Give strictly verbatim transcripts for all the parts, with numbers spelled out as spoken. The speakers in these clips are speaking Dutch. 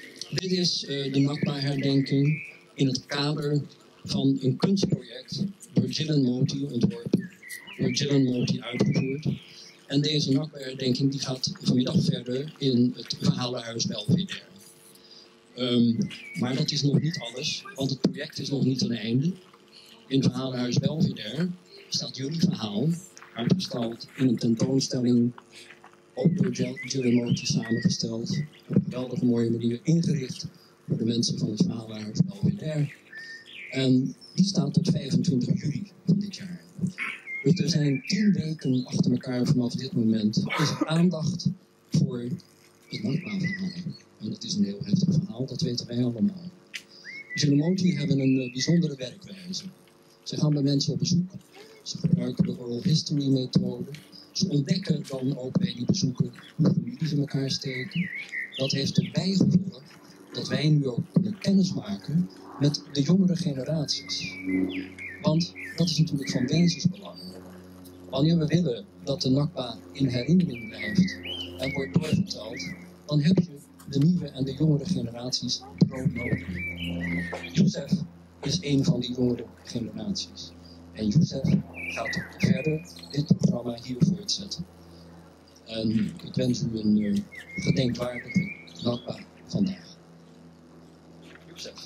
Dit is uh, de Nakba-herdenking in het kader van een kunstproject door Gillen Moti ontworpen, door Gillen Moti uitgevoerd. En deze Nakba-herdenking die gaat vanmiddag verder in het Verhalenhuis Belvedere. Um, maar dat is nog niet alles, want het project is nog niet ten einde. In het Verhalenhuis Belvedere staat jullie verhaal uitgestald in een tentoonstelling, ook door Gillen Moti samengesteld, op een geweldige mooie manier ingericht voor de mensen van het Verhalenhuis Belvedere. En die staat tot vijfentwintig juli van dit jaar. Dus er zijn tien weken achter elkaar vanaf dit moment is er aandacht voor het Nakba-verhaal. En dat is een heel heftig verhaal, dat weten wij allemaal. Gillen Moti hebben een uh, bijzondere werkwijze. Ze gaan bij mensen op bezoek. Ze gebruiken de oral history methode. Ze ontdekken dan ook bij die bezoeken hoe families in elkaar steken. Dat heeft tot bijgevolg dat wij nu ook kunnen kennismaken met de jongere generaties. Want dat is natuurlijk van wezensbelang. Wanneer we willen dat de Nakba in herinnering blijft en wordt doorverteld, dan heb je de nieuwe en de jongere generaties broodnodig. Youssef is een van die jongere generaties. En Youssef gaat verder dit programma hier voortzetten. En ik wens u een uh, gedenkwaardige Nakba vandaag. Youssef.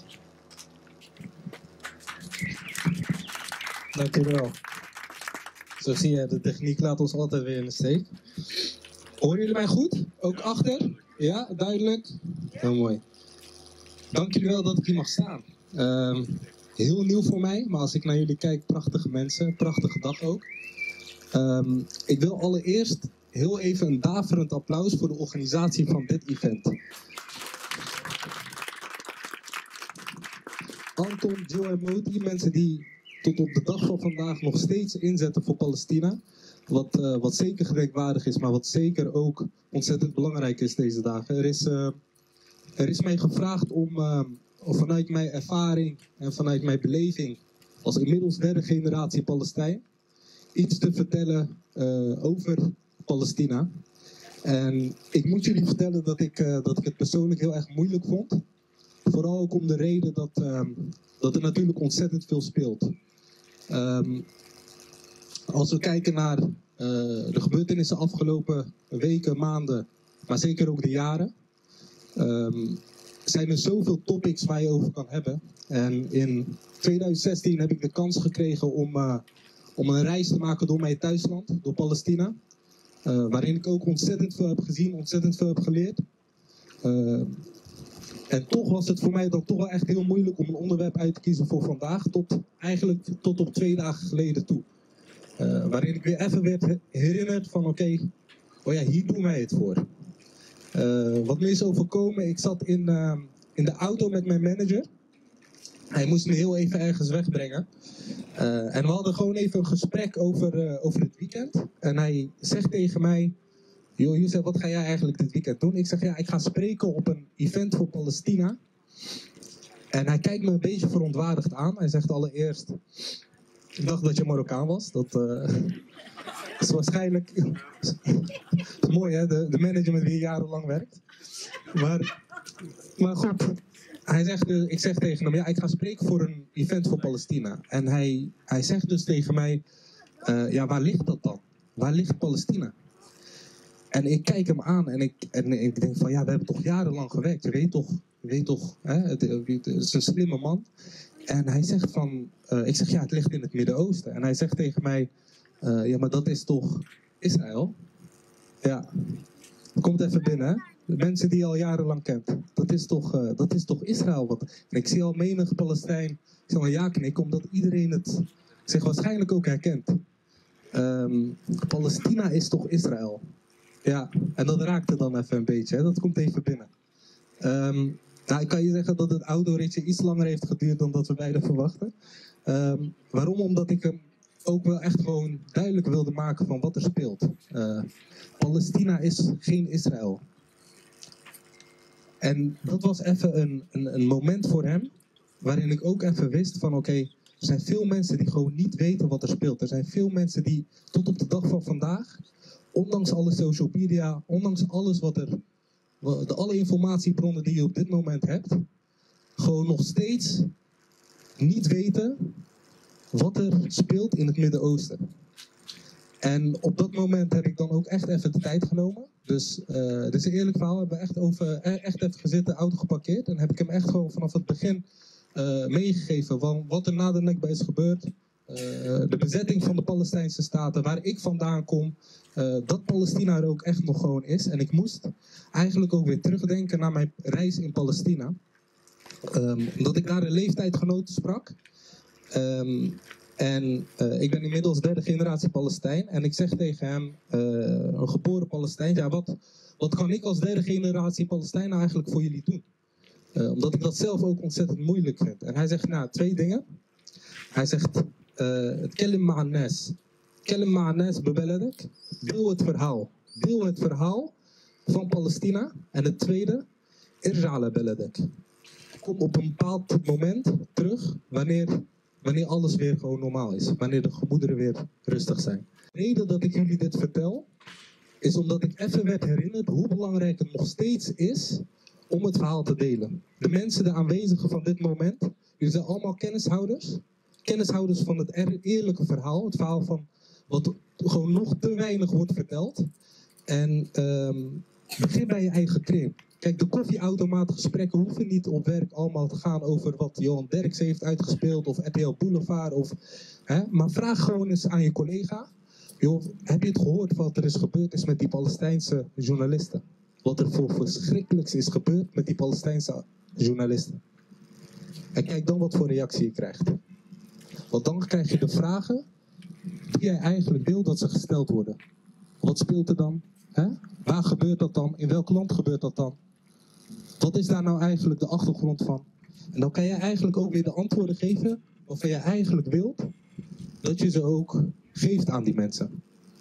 Dank u wel. Zo zie je, de techniek laat ons altijd weer in de steek. Horen jullie mij goed? Ook achter? Ja, duidelijk? Heel mooi. Dank jullie wel dat ik hier mag staan. Uh, heel nieuw voor mij, maar als ik naar jullie kijk, prachtige mensen, prachtige dag ook. Um, ik wil allereerst heel even een daverend applaus voor de organisatie van dit event. Anton, Jill en Moti, mensen die tot op de dag van vandaag nog steeds inzetten voor Palestina. Wat, uh, wat zeker gedenkwaardig is, maar wat zeker ook ontzettend belangrijk is deze dagen. Er is, uh, er is mij gevraagd om, uh, om vanuit mijn ervaring en vanuit mijn beleving als inmiddels derde generatie Palestijn iets te vertellen uh, over Palestina. En ik moet jullie vertellen dat ik, uh, dat ik het persoonlijk heel erg moeilijk vond. Vooral ook om de reden dat, uh, dat er natuurlijk ontzettend veel speelt. Um, als we kijken naar uh, de gebeurtenissen afgelopen weken, maanden, maar zeker ook de jaren, um, zijn er zoveel topics waar je over kan hebben. En in twintig zestien heb ik de kans gekregen om, uh, om een reis te maken door mijn thuisland, door Palestina. Uh, waarin ik ook ontzettend veel heb gezien, ontzettend veel heb geleerd. Uh, En toch was het voor mij dan toch wel echt heel moeilijk om een onderwerp uit te kiezen voor vandaag, tot eigenlijk tot op twee dagen geleden toe. Uh, waarin ik weer even werd herinnerd van oké, okay, oh ja, hier doen wij het voor. Uh, wat me is overkomen, ik zat in, uh, in de auto met mijn manager. Hij moest me heel even ergens wegbrengen. Uh, en we hadden gewoon even een gesprek over, uh, over het weekend. En hij zegt tegen mij: "Joh, Youssef, wat ga jij eigenlijk dit weekend doen?" Ik zeg: "Ja, ik ga spreken op een event voor Palestina." En hij kijkt me een beetje verontwaardigd aan. Hij zegt allereerst: "Ik dacht dat je Marokkaan was." Dat uh, is waarschijnlijk is mooi, hè? De, de manager met wie je jarenlang werkt. Maar, maar goed, hij zegt, uh, ik zeg tegen hem: "Ja, ik ga spreken voor een event voor Palestina." En hij, hij zegt dus tegen mij: uh, "Ja, waar ligt dat dan? Waar ligt Palestina?" En ik kijk hem aan en ik, en ik denk van ja, we hebben toch jarenlang gewerkt. Je weet toch, je weet toch, hè, het, het is een slimme man. En hij zegt van, uh, ik zeg ja, het ligt in het Midden-Oosten. En hij zegt tegen mij, uh, ja, maar dat is toch Israël? Ja, komt even binnen, hè. De mensen die je al jarenlang kent. Dat is toch, uh, dat is toch Israël? Want, en ik zie al menig Palestijn, ik zie al een ja knikken, omdat iedereen het zich waarschijnlijk ook herkent. Um, Palestina is toch Israël? Ja, en dat raakte dan even een beetje, hè? Dat komt even binnen. Um, nou, ik kan je zeggen dat het autoritje iets langer heeft geduurd dan dat we beiden verwachten. Um, waarom? Omdat ik hem ook wel echt gewoon duidelijk wilde maken van wat er speelt. Uh, Palestina is geen Israël. En dat was even een, een, een moment voor hem, waarin ik ook even wist van oké, okay, er zijn veel mensen die gewoon niet weten wat er speelt. Er zijn veel mensen die tot op de dag van vandaag, ondanks alle social media, ondanks alles wat er de alle informatiebronnen die je op dit moment hebt, gewoon nog steeds niet weten wat er speelt in het Midden-Oosten. En op dat moment heb ik dan ook echt even de tijd genomen. Dus uh, dit is een eerlijk verhaal. We hebben echt, over, echt even gezitten, auto geparkeerd. En heb ik hem echt gewoon vanaf het begin uh, meegegeven van wat er na de Nakba is gebeurd. Uh, de bezetting van de Palestijnse staten, waar ik vandaan kom. Uh, dat Palestina er ook echt nog gewoon is. En ik moest eigenlijk ook weer terugdenken naar mijn reis in Palestina. Um, omdat ik daar een leeftijdgenoten sprak. Um, en uh, ik ben inmiddels derde generatie Palestijn. En ik zeg tegen hem, uh, een geboren Palestijn, ja, wat, wat kan ik als derde generatie Palestijn nou eigenlijk voor jullie doen? Uh, omdat ik dat zelf ook ontzettend moeilijk vind. En hij zegt, nou, twee dingen. Hij zegt, het kelim ma'annas. Kelim ma'annas bebeledek. Deel het verhaal. Deel het verhaal van Palestina. En het tweede, irja'ala beledek. Kom op een bepaald moment terug wanneer, wanneer alles weer gewoon normaal is. Wanneer de gemoederen weer rustig zijn. De reden dat ik jullie dit vertel, is omdat ik even werd herinnerd hoe belangrijk het nog steeds is om het verhaal te delen. De mensen, de aanwezigen van dit moment, jullie zijn allemaal kennishouders. Kennishouders van het eerlijke verhaal. Het verhaal van wat gewoon nog te weinig wordt verteld. En um, begin bij je eigen kring. Kijk, de koffieautomaatgesprekken hoeven niet op werk allemaal te gaan over wat Johan Derksen heeft uitgespeeld of R T L Boulevard. Of, hè? Maar vraag gewoon eens aan je collega. Joh, heb je het gehoord wat er is gebeurd is met die Palestijnse journalisten? Wat er voor verschrikkelijks is gebeurd met die Palestijnse journalisten. En kijk dan wat voor reactie je krijgt. Want dan krijg je de vragen die jij eigenlijk wil dat ze gesteld worden. Wat speelt er dan? Hè? Waar gebeurt dat dan? In welk land gebeurt dat dan? Wat is daar nou eigenlijk de achtergrond van? En dan kan je eigenlijk ook weer de antwoorden geven waarvan je eigenlijk wilt dat je ze ook geeft aan die mensen.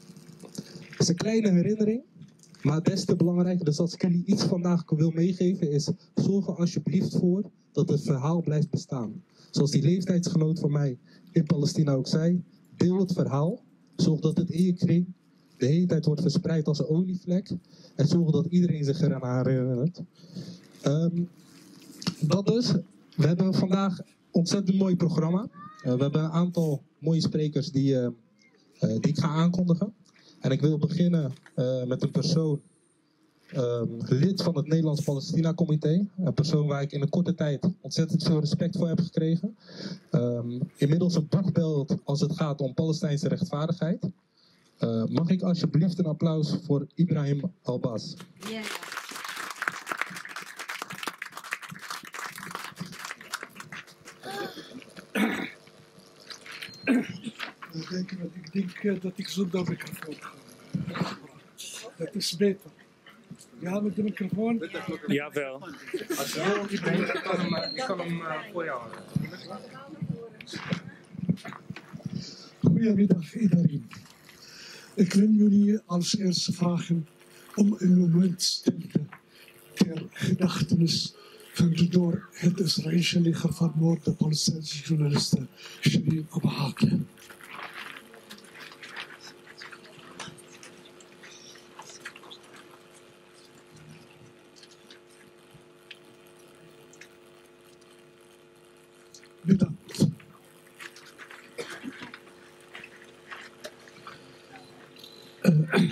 Het is een kleine herinnering, maar des te belangrijker. Dus als ik jullie iets vandaag wil meegeven is, zorg er alsjeblieft voor dat het verhaal blijft bestaan. Zoals die leeftijdsgenoot van mij in Palestina ook zei, deel het verhaal. Zorg dat het in je kring de hele tijd wordt verspreid als een olievlek. En zorg dat iedereen zich eraan herinnert. Um, dat dus. We hebben vandaag een ontzettend mooi programma. Uh, we hebben een aantal mooie sprekers die, uh, uh, die ik ga aankondigen. En ik wil beginnen uh, met een persoon, um, lid van het Nederlands-Palestina-comité. Een persoon waar ik in een korte tijd ontzettend veel respect voor heb gekregen. Um, inmiddels een boegbeeld als het gaat om Palestijnse rechtvaardigheid. Uh, mag ik alsjeblieft een applaus voor Ibrahim Albaz? Yeah. Ik denk, ik denk dat ik zonder microfoon ga. Dat is beter. Ja, met de microfoon? Jawel. Als je wil, Ibrahim, ik kan hem, ik kan hem uh, voor jou houden. Goedemiddag iedereen. Ik wil jullie als eerste vragen om een moment stilte ter gedachtenis van de door het Israëlische leger vermoorde Palestijnse journaliste Shireen Abu Akleh. Bedankt. Uh,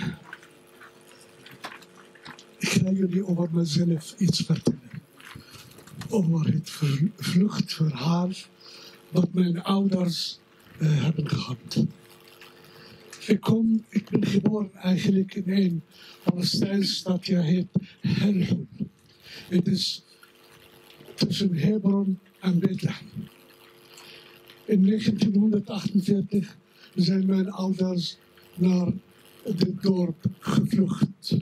ik ga jullie over mezelf iets vertellen. Over het vluchtverhaal dat mijn ouders uh, hebben gehad. Ik, kom, ik ben geboren eigenlijk in een Palestijns stadje heet Helhul. Het is tussen Hebron en Bethlehem. In negentienhonderdachtenveertig zijn mijn ouders naar dit dorp gevlucht.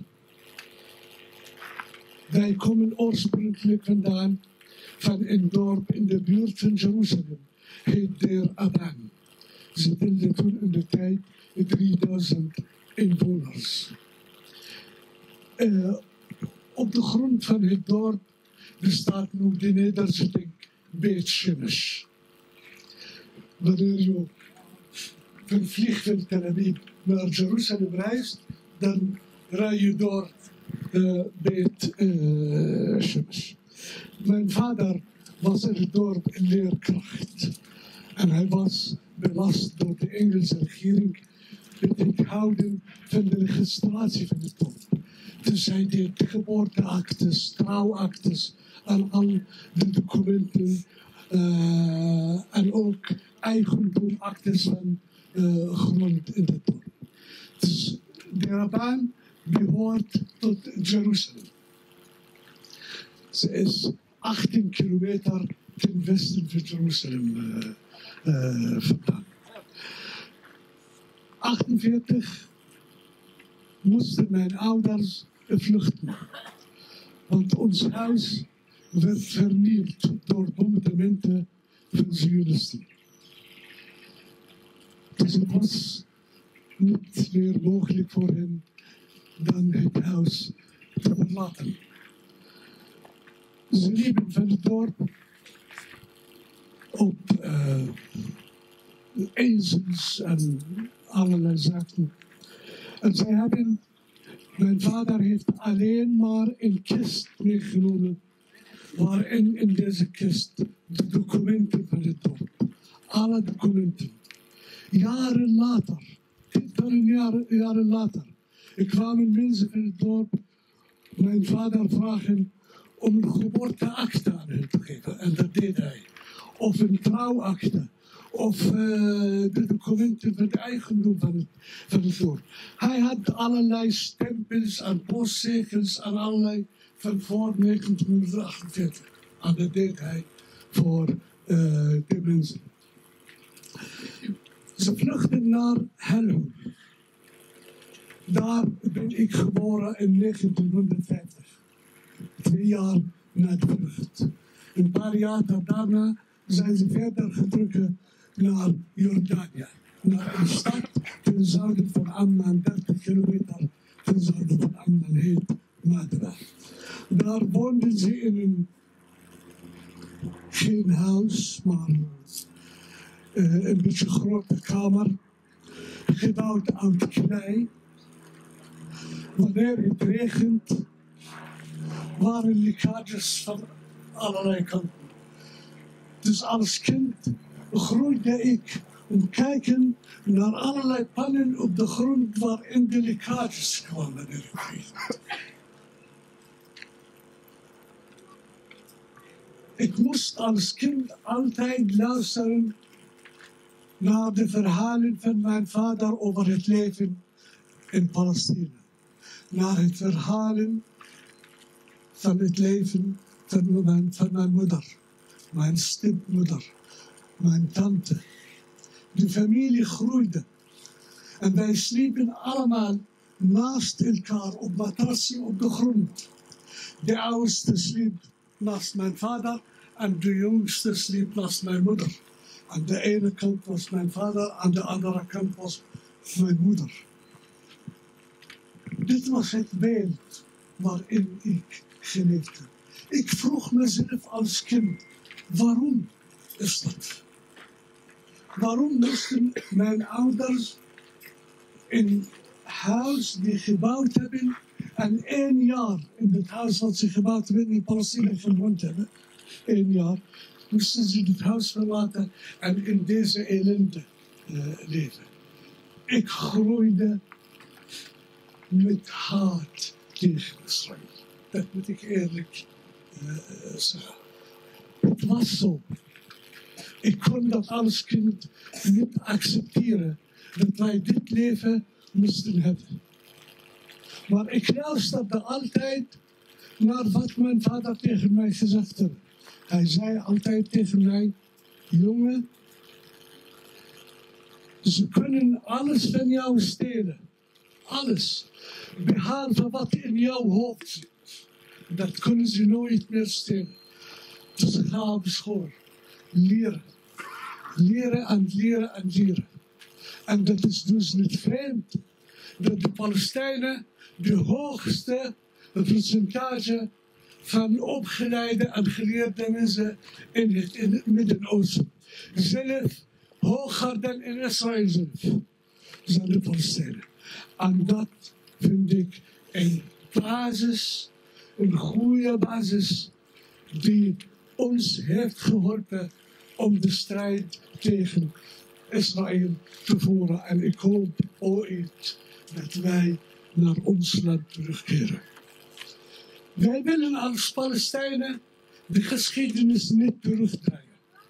Wij komen oorspronkelijk vandaan van een dorp in de buurt van Jeruzalem, heet Der Aban. Ze telde toen in de tijd drieduizend inwoners. Uh, op de grond van het dorp bestaat nu de nederzetting Beit Shemesh. Wanneer je van vliegveld Tel Aviv naar Jeruzalem reist, dan rij je door uh, Beit uh, Shemesh. Mijn vader was in het dorp een leerkracht. En hij was belast door de Engelse regering met het houden van de registratie van het dorp. Dus hij deed geboorteactes, trouwactes en al de documenten uh, en ook eigendomactes van uh, grond in het dorp. Dus de Rabbaan behoort tot Jeruzalem. Ze is achttien kilometer ten westen van Jeruzalem uh, uh, vandaan. achtenveertig moesten mijn ouders vluchten. Want ons huis werd vernield door bombardementen van Zionisten. Dus het was niet meer mogelijk voor hen dan het huis te verlaten. Ze liepen van het dorp op uh, ezels en allerlei zaken. En zij hebben, mijn vader heeft alleen maar een kist meegenomen, waarin in deze kist de documenten van het dorp, alle documenten. Jaren later, tientallen jaren, jaren later, kwamen mensen van het dorp mijn vader vragen om een geboorteakte aan hen te geven. En dat deed hij. Of een trouwakte. Of uh, de documenten van het eigendom van het, van het dorp. Hij had allerlei stempels en postzegels en allerlei van voor negentienhonderdachtenveertig. En dat deed hij voor uh, de mensen. Ze vluchtten naar Helhoe. Daar ben ik geboren in negentienhonderdvijftig. Twee jaar na de vlucht. Een paar jaar daarna zijn ze verder getrokken naar Jordanië. Naar een stad ten zuiden van Amman, dertig kilometer ten zuiden van Amman heet Madra. Daar woonden ze in een, geen huis, maar uh, een beetje grote kamer, gebouwd uit klei. Wanneer het regent, waren lekkages van allerlei kanten. Dus als kind groeide ik om kijken naar allerlei pannen op de grond waarin de lekkages kwamen. Ik moest als kind altijd luisteren naar de verhalen van mijn vader over het leven in Palestina. Naar het verhalen van het leven van mijn, van mijn moeder, mijn stipmoeder, mijn tante. De familie groeide. En wij sliepen allemaal naast elkaar op matrassen op de grond. De oudste sliep naast mijn vader en de jongste sliep naast mijn moeder. Aan de ene kant was mijn vader, aan de andere kant was mijn moeder. Dit was het beeld waarin ik geleefd heb. Ik vroeg mezelf als kind, waarom is dat? Waarom moesten mijn ouders een huis die gebouwd hebben en één jaar in het huis wat ze gebouwd hebben in Palestina gewoond hebben, één jaar, moesten ze het huis verlaten en in deze ellende uh, leven. Ik groeide met haat tegen Israël. Dat moet ik eerlijk uh, zeggen. Het was zo. Ik kon dat als kind niet accepteren dat wij dit leven moesten hebben. Maar ik luisterde altijd naar wat mijn vader tegen mij gezegd had. Hij zei altijd tegen mij, jongen, ze kunnen alles van jou stelen. Alles. Behalve wat in jouw hoofd zit. Dat kunnen ze nooit meer stelen. Dus ga op school. Leren. Leren en leren en leren. En dat is dus niet vreemd. Dat de Palestijnen de hoogste percentage van opgeleide en geleerde mensen in het, in het Midden-Oosten. Zelf hoger dan in Israël zelf. Zijn de Palestijnen. En dat vind ik een basis, een goede basis die ons heeft geholpen om de strijd tegen Israël te voeren. En ik hoop ooit dat wij naar ons land terugkeren. Wij willen als Palestijnen de geschiedenis niet terugdraaien.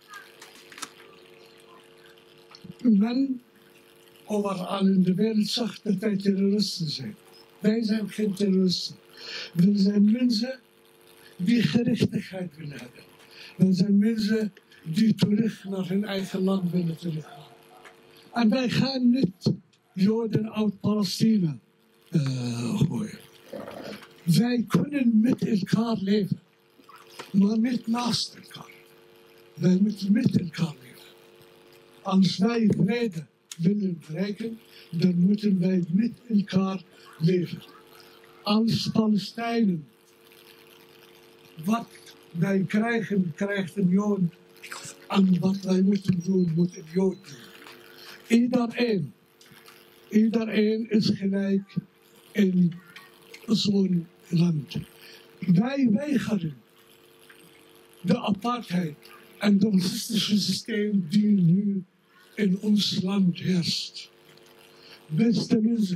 Men overal in de wereld zag dat wij terroristen zijn. Wij zijn geen terroristen. We zijn mensen die gerechtigheid willen hebben. We zijn mensen die terug naar hun eigen land willen teruggaan. En wij gaan niet Joden uit Palestina uh, gooien. Wij kunnen met elkaar leven, maar niet naast elkaar. Wij moeten met elkaar leven. Als wij vrede willen bereiken, dan moeten wij met elkaar leven. Als Palestijnen, wat wij krijgen, krijgt een Jood. En wat wij moeten doen, moet een Jood doen. Iedereen, iedereen is gelijk in zo'n land. Wij weigeren de apartheid en het racistische systeem die nu in ons land heerst. Beste mensen,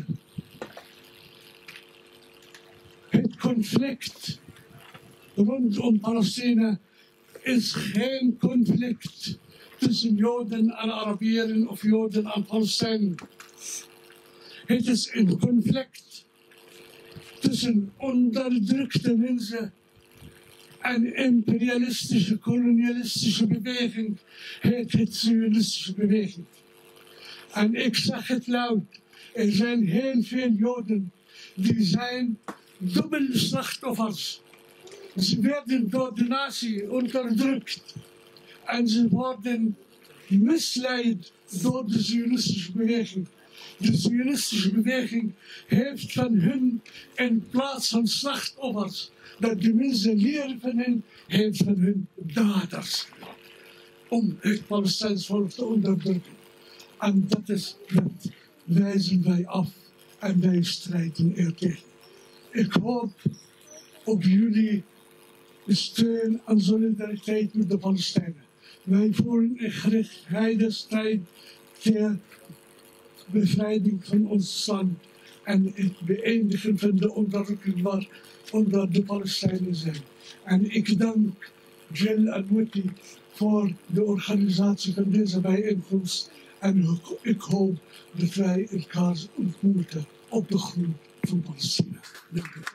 het conflict rondom Palestina is geen conflict tussen Joden en Arabieren of Joden en Palestijnen. Het is een conflict tussen onderdrukte mensen en imperialistische, kolonialistische beweging, heet het Zionistische beweging. En ik zeg het luid, er zijn heel veel Joden die zijn dubbel slachtoffers. Ze werden door de natie onderdrukt en ze worden misleid door de Zionistische beweging. De Zionistische beweging heeft van hun in plaats van slachtoffers, dat de mensen leren van hen, heeft van hun daders. Om het Palestijns volk te onderdrukken. En dat is, dat wijzen wij af en wij strijden er tegen. Ik hoop op jullie steun en solidariteit met de Palestijnen. Wij voeren een gerechtvaardige strijd ter bevrijding van ons land en het beëindigen van de onderdrukking waaronder de Palestijnen zijn. En ik dank Jill en Muti voor de organisatie van deze bijeenkomst en ik hoop dat wij elkaar ontmoeten op de grond van Palestina. Dank u.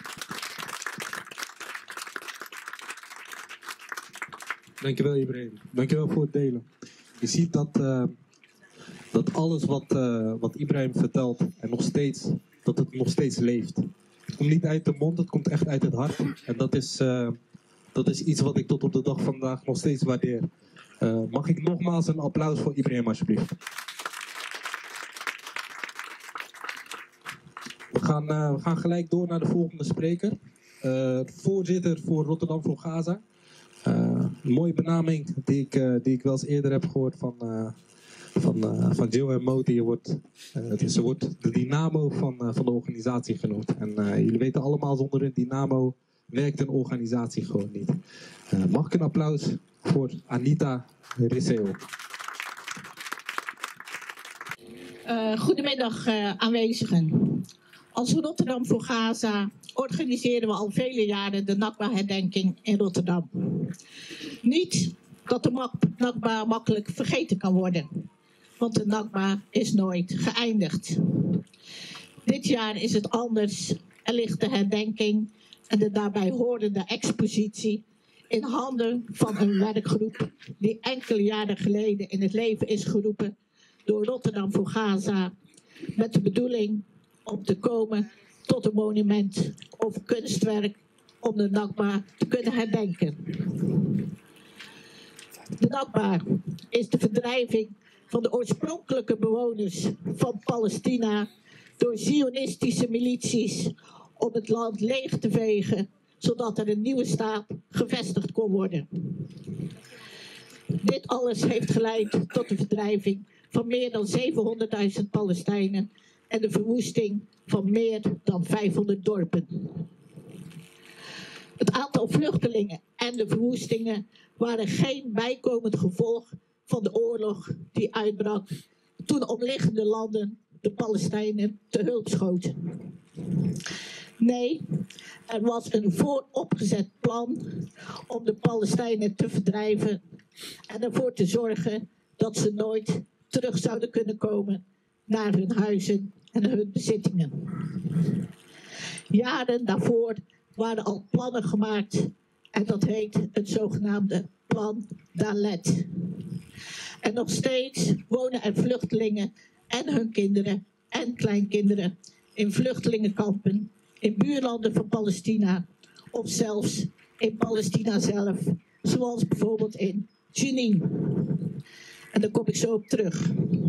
Dankjewel Ibrahim. Dankjewel voor het delen. Je ziet dat, uh, dat alles wat, uh, wat Ibrahim vertelt en nog steeds, dat het nog steeds leeft. Het komt niet uit de mond, het komt echt uit het hart. En dat is, uh, dat is iets wat ik tot op de dag van vandaag nog steeds waardeer. Uh, mag ik nogmaals een applaus voor Ibrahim alsjeblieft. We gaan, uh, we gaan gelijk door naar de volgende spreker. Uh, voorzitter voor Rotterdam voor Gaza. Uh, een mooie benaming die ik, uh, die ik wel eens eerder heb gehoord van, uh, van, uh, van Jill en Moti. Wordt, uh, dus ze wordt de dynamo van, uh, van de organisatie genoemd. En uh, jullie weten allemaal, zonder een dynamo werkt een organisatie gewoon niet. Uh, mag ik een applaus voor Anita Risseo. Uh, goedemiddag uh, aanwezigen. Als Rotterdam voor Gaza organiseren we al vele jaren de Nakba-herdenking in Rotterdam. Niet dat de Nakba makkelijk vergeten kan worden, want de Nakba is nooit geëindigd. Dit jaar is het anders. Er ligt de herdenking en de daarbij horende expositie in handen van een werkgroep die enkele jaren geleden in het leven is geroepen door Rotterdam voor Gaza met de bedoeling om te komen tot een monument of kunstwerk om de Nakba te kunnen herdenken. De Nakba is de verdrijving van de oorspronkelijke bewoners van Palestina door Zionistische milities om het land leeg te vegen, zodat er een nieuwe staat gevestigd kon worden. Dit alles heeft geleid tot de verdrijving van meer dan zevenhonderdduizend Palestijnen en de verwoesting van meer dan vijfhonderd dorpen. Het aantal vluchtelingen en de verwoestingen waren geen bijkomend gevolg van de oorlog die uitbrak toen omliggende landen de Palestijnen te hulp schoten. Nee, er was een vooropgezet plan om de Palestijnen te verdrijven en ervoor te zorgen dat ze nooit terug zouden kunnen komen naar hun huizen en hun bezittingen. Jaren daarvoor waren al plannen gemaakt en dat heet het zogenaamde Plan Dalet. En nog steeds wonen er vluchtelingen en hun kinderen en kleinkinderen in vluchtelingenkampen in buurlanden van Palestina of zelfs in Palestina zelf, zoals bijvoorbeeld in Jenin. En daar kom ik zo op terug.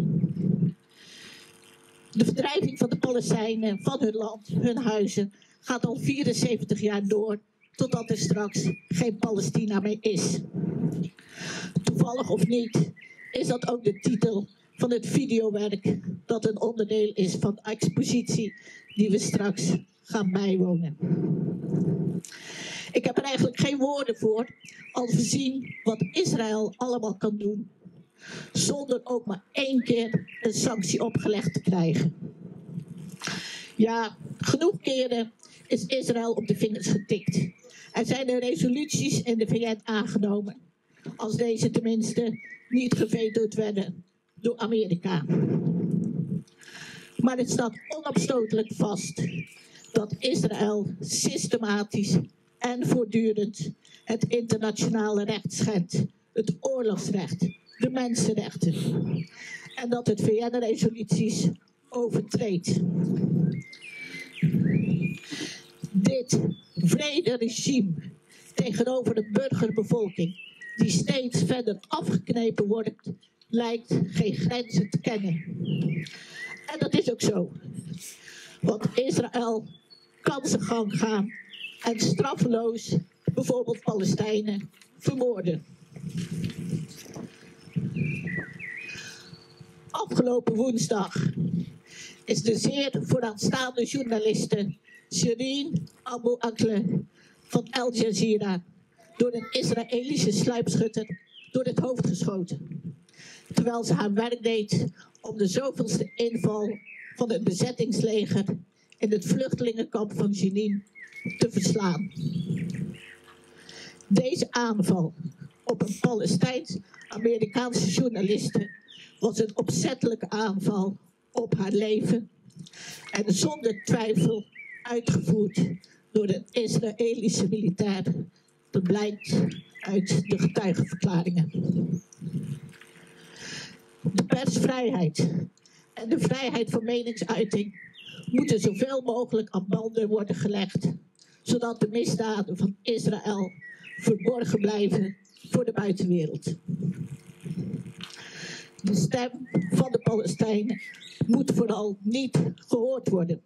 De verdrijving van de Palestijnen van hun land, hun huizen, gaat al vierenzeventig jaar door, totdat er straks geen Palestina meer is. Toevallig of niet, is dat ook de titel van het videowerk dat een onderdeel is van de expositie die we straks gaan bijwonen. Ik heb er eigenlijk geen woorden voor als we zien wat Israël allemaal kan doen, zonder ook maar één keer een sanctie opgelegd te krijgen. Ja, genoeg keren is Israël op de vingers getikt. Er zijn er resoluties in de V N aangenomen, als deze tenminste niet gevetoed werden door Amerika. Maar het staat onopstotelijk vast dat Israël systematisch en voortdurend het internationale recht schendt, het oorlogsrecht, de mensenrechten, en dat het V N-resoluties overtreedt. Dit wrede regime tegenover de burgerbevolking, die steeds verder afgeknepen wordt, lijkt geen grenzen te kennen. En dat is ook zo. Want Israël kan zijn gang gaan en straffeloos bijvoorbeeld Palestijnen vermoorden. Afgelopen woensdag is de zeer vooraanstaande journaliste Shireen Abu Akleh van Al Jazeera door een Israëlische sluipschutter door het hoofd geschoten, terwijl ze haar werk deed om de zoveelste inval van het bezettingsleger in het vluchtelingenkamp van Jenin te verslaan. Deze aanval op een Palestijns-Amerikaanse journaliste was een opzettelijke aanval op haar leven en zonder twijfel uitgevoerd door een Israëlische militair. Dat blijkt uit de getuigenverklaringen. De persvrijheid en de vrijheid van meningsuiting moeten zoveel mogelijk aan banden worden gelegd, zodat de misdaden van Israël verborgen blijven voor de buitenwereld. De stem van de Palestijnen moet vooral niet gehoord worden.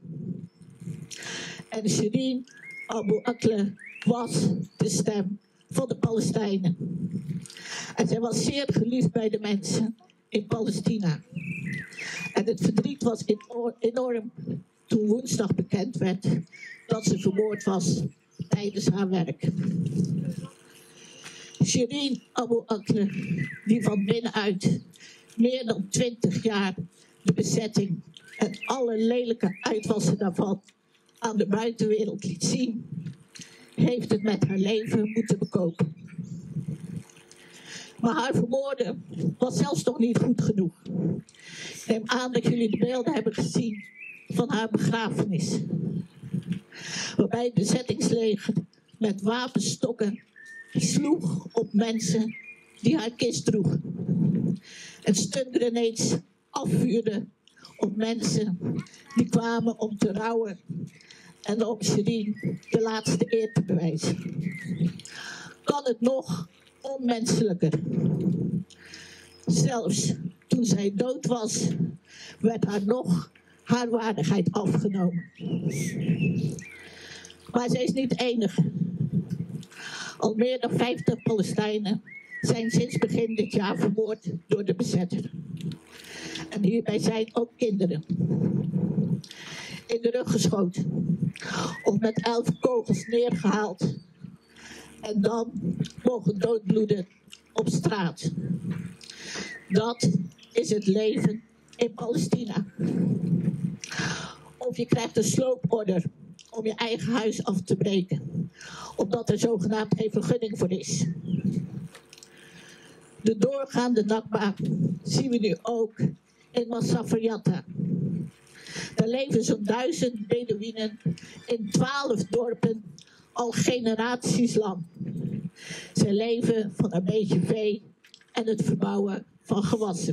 En Shireen Abu Akleh was de stem van de Palestijnen. En zij was zeer geliefd bij de mensen in Palestina. En het verdriet was enorm toen woensdag bekend werd dat ze vermoord was tijdens haar werk. Shireen Abu Akleh, die van binnenuit meer dan twintig jaar de bezetting en alle lelijke uitwassen daarvan aan de buitenwereld liet zien, heeft het met haar leven moeten bekopen. Maar haar vermoorden was zelfs nog niet goed genoeg. Ik neem aan dat jullie de beelden hebben gezien van haar begrafenis, waarbij het bezettingsleger met wapenstokken sloeg op mensen die haar kist droegen en stungrenades afvuurde op mensen die kwamen om te rouwen en om Shireen de laatste eer te bewijzen. Kan het nog onmenselijker? Zelfs toen zij dood was, werd haar nog haar waardigheid afgenomen. Maar zij is niet de enige. Al meer dan vijftig Palestijnen zijn sinds begin dit jaar vermoord door de bezetter. En hierbij zijn ook kinderen. in de rug geschoten. Of met elf kogels neergehaald. En dan mogen doodbloeden op straat. Dat is het leven in Palestina. Of je krijgt een slooporder om je eigen huis af te breken. Omdat er zogenaamd geen vergunning voor is. De doorgaande Nakba zien we nu ook in Massaferiatta. Daar leven zo'n duizend Bedouinen in twaalf dorpen al generaties lang. Ze leven van een beetje vee en het verbouwen van gewassen.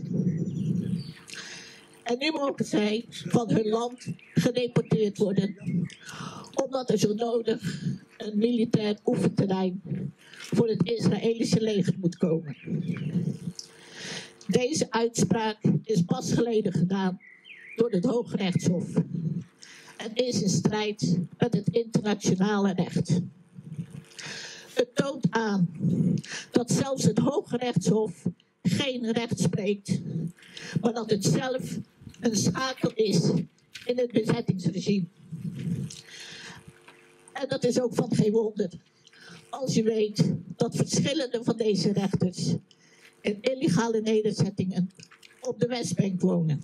En nu mogen zij van hun land gedeporteerd worden, omdat er zo nodig een militair oefenterrein voor het Israëlische leger moet komen. Deze uitspraak is pas geleden gedaan door het Hooggerechtshof en is in strijd met het internationale recht. Het toont aan dat zelfs het Hooggerechtshof geen recht spreekt, maar dat het zelf een schakel is in het bezettingsregime. En dat is ook van geen wonder, als je weet dat verschillende van deze rechters in illegale nederzettingen op de Westbank wonen.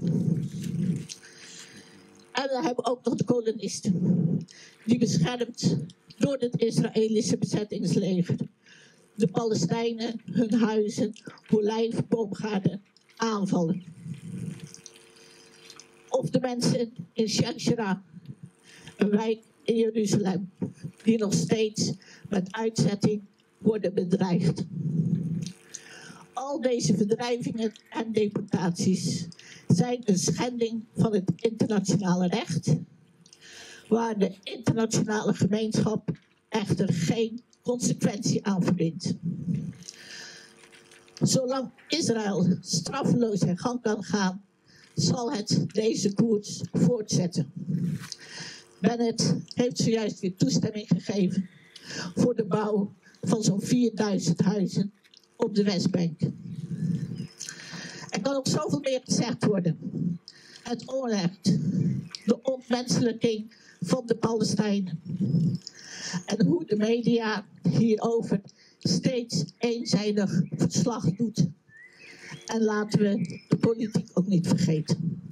En dan hebben we ook nog de kolonisten, die beschermd door het Israëlische bezettingsleger de Palestijnen, hun huizen, olijfboomgaarden aanvallen. Of de mensen in Shenshara, een wijk in Jeruzalem, die nog steeds met uitzetting worden bedreigd. Al deze verdrijvingen en deportaties zijn een schending van het internationale recht, waar de internationale gemeenschap echter geen consequentie aan verbindt. Zolang Israël straffeloos zijn gang kan gaan, zal het deze koers voortzetten. Bennett heeft zojuist weer toestemming gegeven voor de bouw van zo'n vierduizend huizen op de Westbank. Er kan ook zoveel meer gezegd worden. Het onrecht, de ontmenselijking van de Palestijnen en hoe de media hierover steeds eenzijdig verslag doet. En laten we de politiek ook niet vergeten.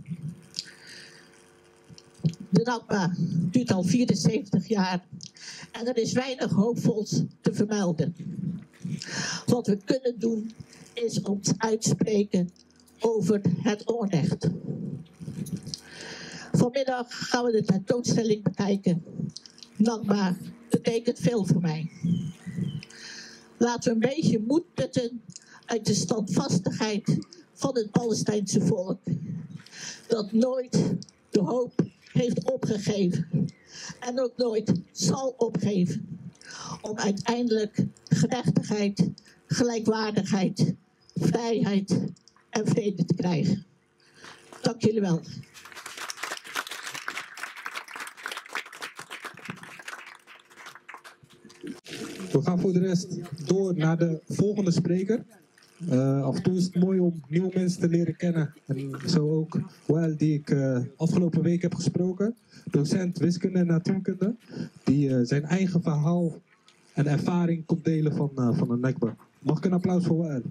De Nakba duurt al vierenzeventig jaar en er is weinig hoopvols te vermelden. Wat we kunnen doen is ons uitspreken over het onrecht. Vanmiddag gaan we de tentoonstelling bekijken. Nakba betekent veel voor mij. Laten we een beetje moed putten uit de standvastigheid van het Palestijnse volk, dat nooit de hoop heeft opgegeven en ook nooit zal opgeven om uiteindelijk gerechtigheid, gelijkwaardigheid, vrijheid en vrede te krijgen. Dank jullie wel. We gaan voor de rest door naar de volgende spreker. Uh, af en toe is het mooi om nieuwe mensen te leren kennen. En zo ook Wael, die ik uh, afgelopen week heb gesproken. Docent wiskunde en natuurkunde. Die uh, zijn eigen verhaal en ervaring komt delen van, uh, van de Nakba. Mag ik een applaus voor Wael?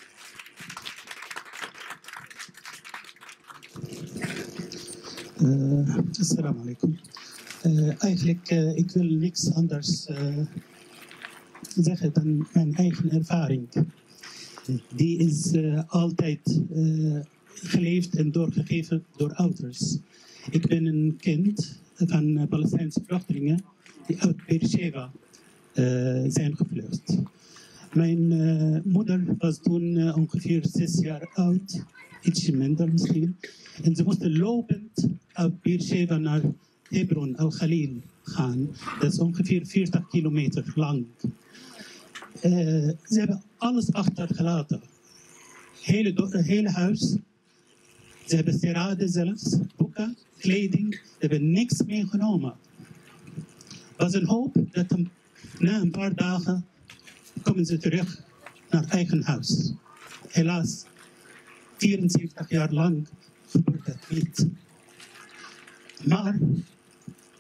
Uh, assalamu alaikum. Uh, eigenlijk, uh, ik wil niks anders uh, zeggen dan mijn eigen ervaring. Die is uh, altijd uh, geleefd en doorgegeven door ouders. Ik ben een kind van uh, Palestijnse vluchtelingen die uit Beersheba uh, zijn gevlucht. Mijn uh, moeder was toen uh, ongeveer zes jaar oud, ietsje minder misschien. En ze moesten lopend uit Beersheba naar Hebron, Al-Khalil gaan. Dat is ongeveer veertig kilometer lang. Uh, ze hebben alles achtergelaten. Hele, het hele huis. Ze hebben sieraden zelfs, boeken, kleding. Ze hebben niks meegenomen. Er was een hoop dat een, na een paar dagen komen ze terug naar eigen huis. Helaas, vierenzeventig jaar lang gebeurt dat niet. Maar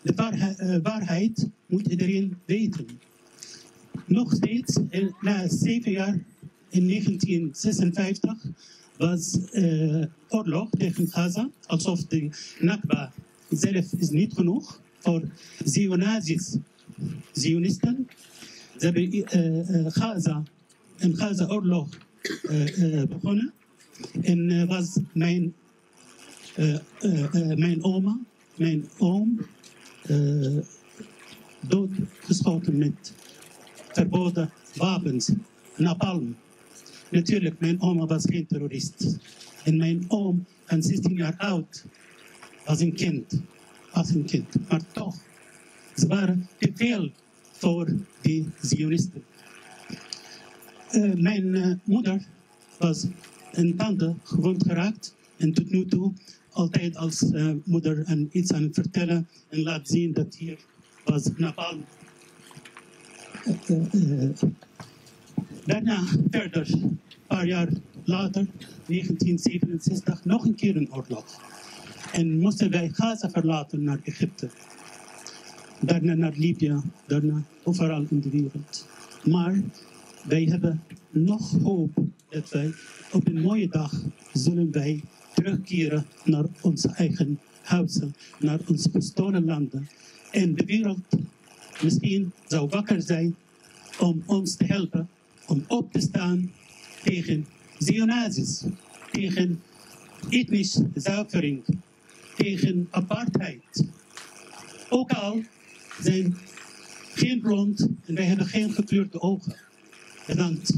de waarheid, uh, waarheid moet iedereen weten. Nog steeds, in, na zeven jaar in negentien zesenvijftig was uh, oorlog tegen Gaza, alsof de Nakba zelf is niet genoeg voor Zionazis, Zionisten. Ze hebben uh, uh, Gaza, een Gaza-oorlog uh, uh, begonnen. En uh, was mijn, uh, uh, uh, mijn oma, mijn oom, uh, doodgeschoten met verboden wapens, napalm. Natuurlijk, mijn oma was geen terrorist. En mijn oom, van zestien jaar oud, was een kind. Was een kind. Maar toch, ze waren te veel voor die Zionisten. Uh, mijn uh, moeder was een tante gewond geraakt. En tot nu toe altijd als uh, moeder en iets aan het vertellen. En laat zien dat hier was napalm. Uh, uh, uh. Daarna verder, een paar jaar later, negentien zevenenzestig, nog een keer een oorlog. En moesten wij Gaza verlaten naar Egypte. Daarna naar Libië, daarna overal in de wereld. Maar wij hebben nog hoop dat wij op een mooie dag zullen wij terugkeren naar onze eigen huizen, naar onze bestolen landen. En de wereld misschien zou wakker zijn om ons te helpen, om op te staan tegen Zionazis, tegen etnische zuivering, tegen apartheid. Ook al zijn geen blond en wij hebben geen gekleurde ogen. Bedankt.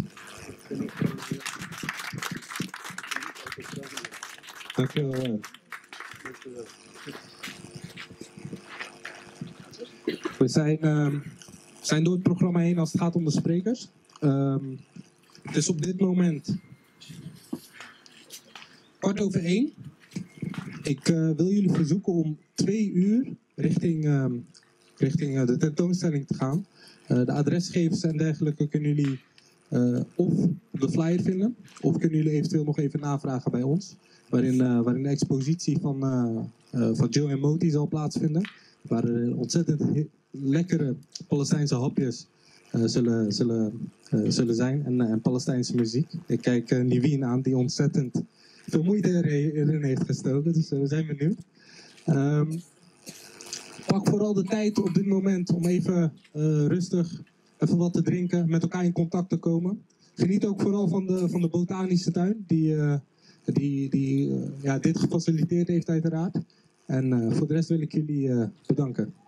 Dank je wel. We zijn, uh, zijn door het programma heen als het gaat om de sprekers. Um, het is op dit moment kwart over één. Ik uh, wil jullie verzoeken om twee uur richting, uh, richting uh, de tentoonstelling te gaan. Uh, de adresgevers en dergelijke kunnen jullie uh, of op de flyer vinden, of kunnen jullie eventueel nog even navragen bij ons. Waarin, uh, waarin de expositie van, uh, uh, van Joe en Moti zal plaatsvinden. Waar er ontzettend lekkere Palestijnse hapjes uh, zullen, zullen, uh, zullen zijn. En, uh, en Palestijnse muziek. Ik kijk uh, Nivien aan die ontzettend veel moeite erin heeft gestoken. Dus uh, we zijn benieuwd. Um, pak vooral de tijd op dit moment om even uh, rustig even wat te drinken. Met elkaar in contact te komen. Geniet ook vooral van de, van de botanische tuin. Die, uh, die, die uh, ja, dit gefaciliteerd heeft uiteraard. En uh, voor de rest wil ik jullie uh, bedanken.